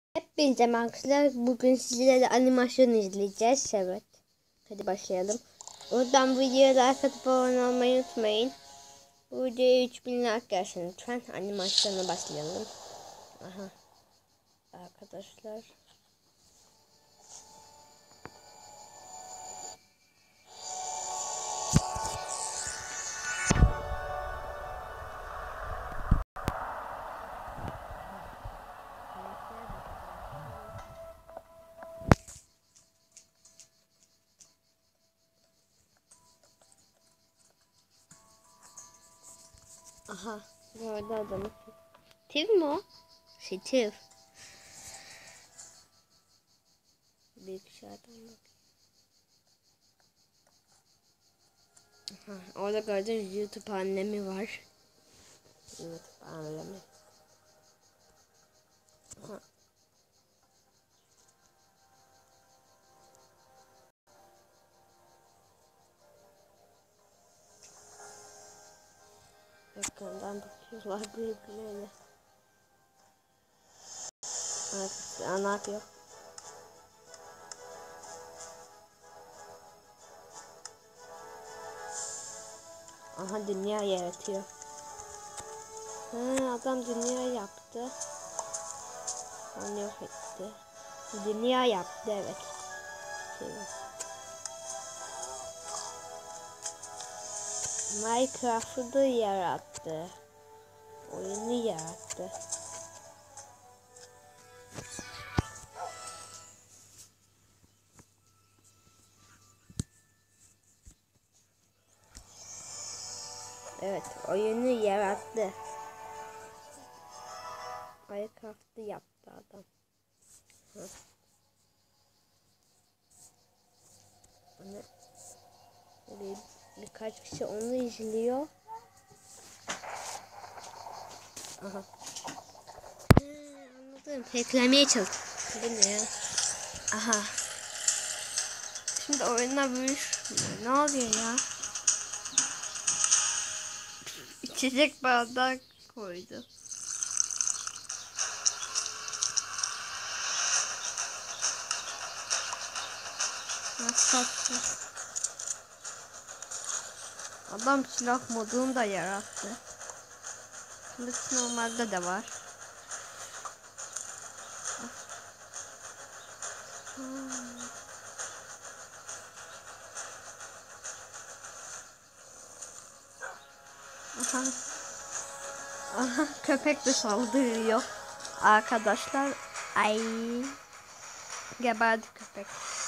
Hepinize merhabalar. Bugün sizlerle animasyon izleyeceğiz. Evet. Hadi başlayalım. Oradan videoya like atıp abone olmayı unutmayın. Bu videoya 3000 like gelsin lütfen. Animasyona başlayalım. Aha. Arkadaşlar. Aha. Gördü adamı. Steve mi o? Steve. Bir kişi adam bak. Aha. Orada gördüğünüz YouTube annemi var. YouTube annemi. Aha. Yakından bakıyorlar birbirlerine. Evet, ne yapıyor? Aha, dünya yaratıyor. Adam dünya yaptı. Onu yok etti. Dünya yaptı, evet. Evet. Minecraft'ı da yarattı. Oyunu yarattı. Evet, oyunu yarattı. Minecraft'ı yaptı adam. Hı. Birkaç kişi onu izliyor. Aha. Anladım. Hacklemeye çalıştı. Bu ne ya? Aha. Şimdi oyuna bir ne oluyor ya? İçecek bardak koydu. Nasıl? Adam silah modunu da yarattı. Şimdi normalde de var. Aha. Aha, köpek de saldırıyor. Arkadaşlar, ay, geberdi köpek.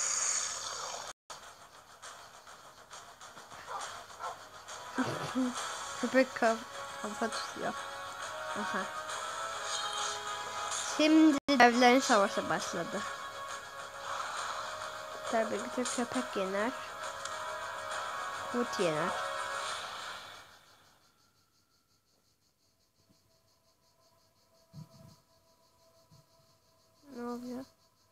Köpek kafa tutuyor. Aha. Şimdi devlerin savaşı başladı. Tabii ki de köpek yener. Kurt yener. Ne oluyor?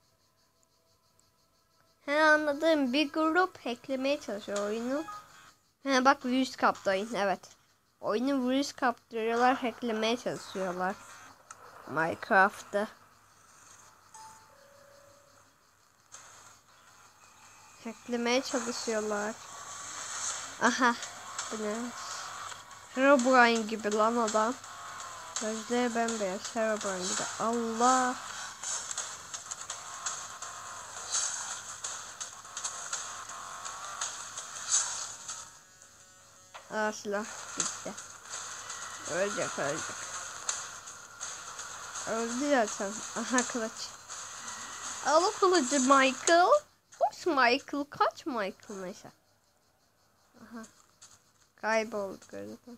He, anladım. Bir grup hacklemeye çalışıyor oyunu. He, bak, virüs kaptı oyun. Evet. Oyunu virüs kaptırıyorlar. Hacklemeye çalışıyorlar. Minecraft'ta. Hacklemeye çalışıyorlar. Aha. Bu ne? Herobrine gibi lan adam. Gözleri bembeyaz. Herobrine gibi. Allah. Aa, silah gitti. Ölecek. Öldü zaten. Aha, kılıç. Al o kılıcı Michael. Hoş Michael. Kaç Michael neyse. Aha. Kayboldu galiba.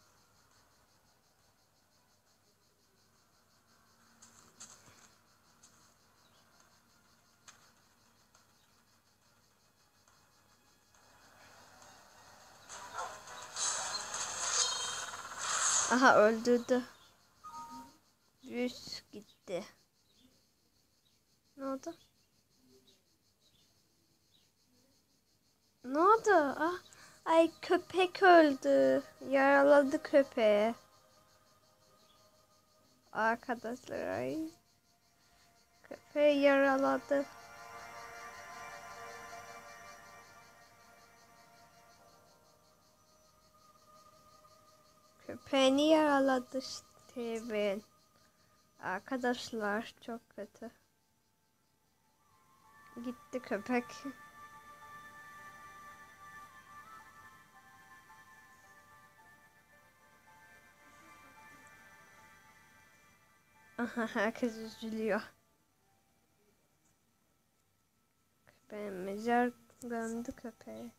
Aha, öldürdü. Virüs gitti. Ne oldu? Ne oldu? Ah, ay, köpek öldü. Yaraladı köpeği. Arkadaşlar, ay. köpeği yaraladı. Köpeğini yaraladı Steven. Arkadaşlar çok kötü. Gitti köpek. Aha, herkes üzülüyor. Köpeğimiz döndü köpeğe.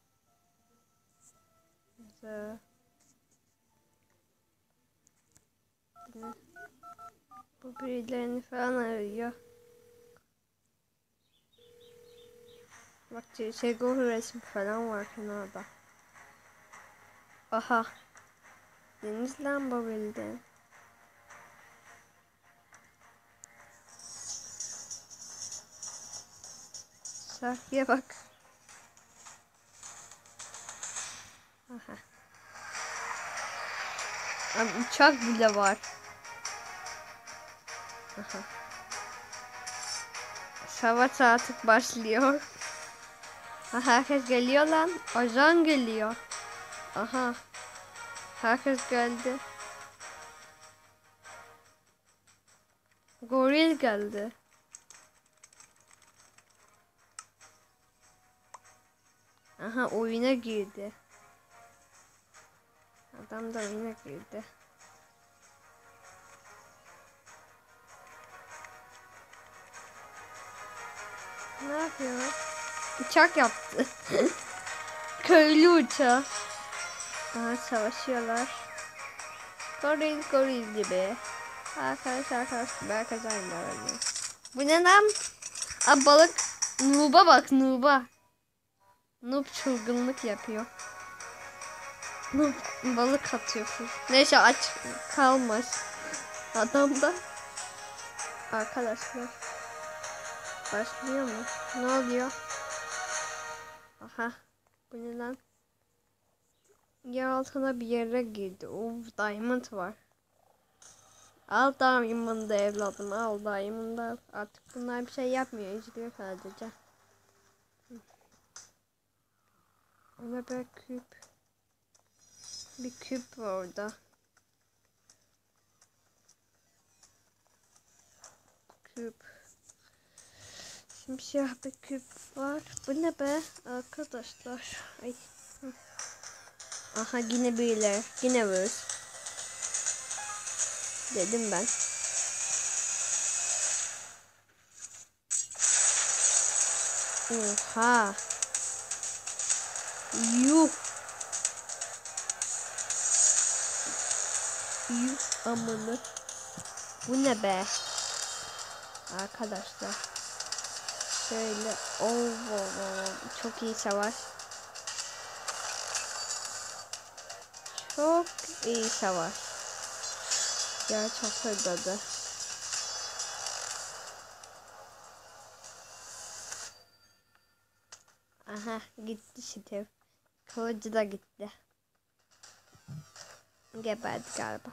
Bu birilerini falan arıyor. Bak CSGO resmi falan var kenarda. Aha. Deniz lamba bildi. Safiye bak. Aha. Abi uçak bile var. Aha. Savaş artık başlıyor. Ha, herkes geliyor lan. Ajan geliyor. Aha. Herkes geldi. Goril geldi. Aha, oyuna girdi. Adam da oyuna girdi. Ne yapıyor? Uçak yaptı. Köylü uçağı. Aha, savaşıyorlar. Goril gibi. Arkadaş gibi herkes aynı öyle. Bu ne lan? Aa, balık. Noob'a bak, Noob'a. Noob çılgınlık yapıyor. Noob balık atıyor. Neyse, aç kalmaz. Adam da. Arkadaşlar. Başlıyor mu? Ne oluyor? Aha. Bu ne lan? Yer altına bir yere girdi. Diamond var. Al Diamond'ı evladım, al Diamond'ı. Artık bunlar bir şey yapmıyor. İzliyor sadece. Ona bir küp. Bir küp var orada. Küp. Simsiyah bir küp var. Bu ne be arkadaşlar? Ay. Aha, yine birileri. Yine vuruz. Dedim ben. Oha. Yuh. Yuh amını. Bu ne be? Arkadaşlar. Şöyle. Çok iyi savaş. Çok iyi savaş. Ya çok hırladı. Aha, gitti Steve. Kılıcı da gitti. Geberdi galiba.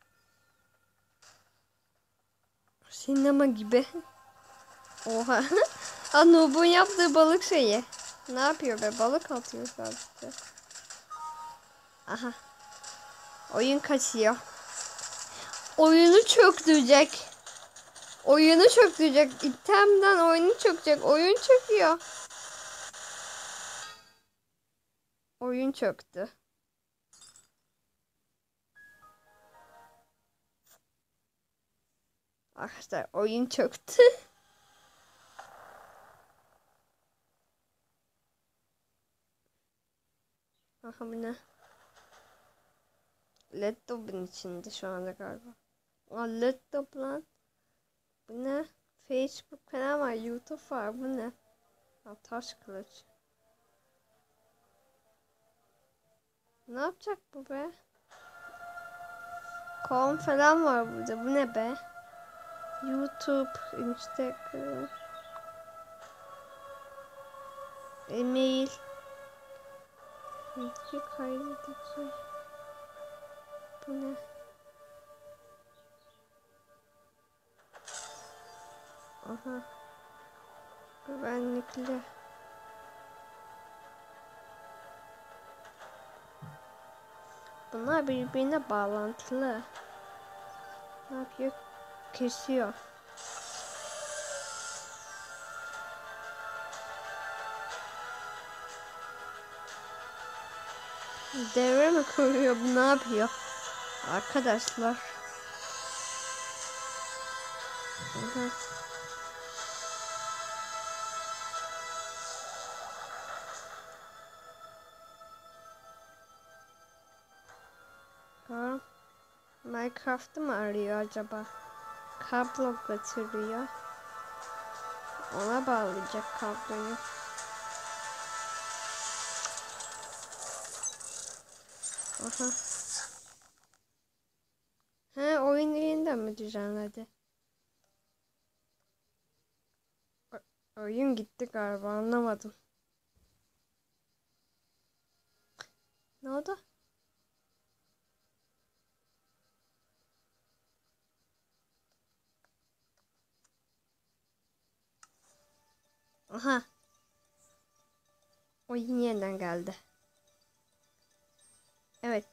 Sinema gibi. Oha. Noob'un yaptığı balık şeyi. Ne yapıyor be? Balık atıyor sadece. Aha. Oyun kaçıyor. Oyunu çöktürecek. Oyunu çöktürecek. İtemden oyunu çökecek. Oyun çöküyor. Oyun çöktü. Arkadaşlar oyun çöktü. Aha, bu ne? Laptopun içinde şu anda galiba. Aa, laptop lan. Bu ne? Facebook kanal var. YouTube var. Bu ne? Aa, taş kılıç. Ne yapacak bu be? Kom falan var burada. Bu ne be? YouTube, Instagram, e-mail, video kaydedici. Bu ne? Aha. Güvenlikli. Bunlar birbirine bağlantılı. Ne yapıyor? Kesiyor. Devre mi kuruyor? Bu ne yapıyor? Arkadaşlar. Aha. Ha. Minecraft'ı mı arıyor acaba? Kablo götürüyor. Ona bağlayacak kabloyu. Aha. He, oyunu yeniden mi düzenledi? Oyun gitti galiba, anlamadım. Ne oldu? Aha. Oyun yeniden geldi. Evet.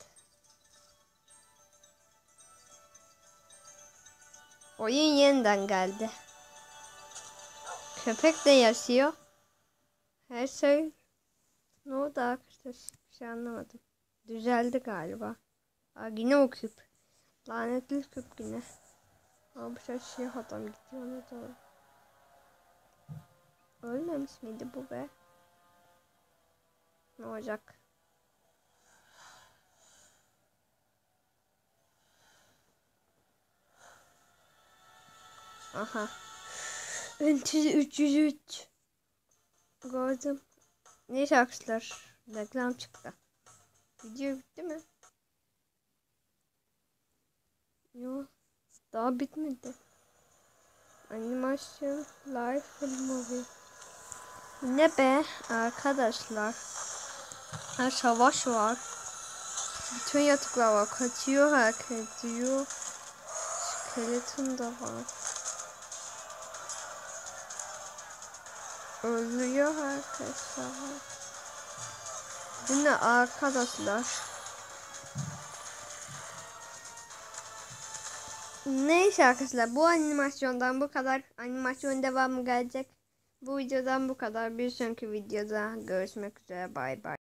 Oyun yeniden geldi. Köpek de yaşıyor. Her şey. Ne oldu arkadaşlar? Bir şey anlamadım. Düzeldi galiba. Aa, yine o küp. Lanetli küp yine. Ama bu şey adam gidiyor ona doğru. Ölmemiş miydi bu be? Ne olacak? Aha. Entity 303. Gördüm. Neyse arkadaşlar. Reklam çıktı. Video bitti mi? Yok. Daha bitmedi. Animasyon live film movie. Ne be arkadaşlar. Ha, savaş var. Bütün yatıklar var. Kaçıyor herkes diyor. Skeleton da var. Ölüyor herkes var. Bu ne arkadaşlar? Neyse arkadaşlar, bu animasyondan bu kadar. Animasyon devamı gelecek. Bu videodan bu kadar. Bir sonraki videoda görüşmek üzere. Bay bay.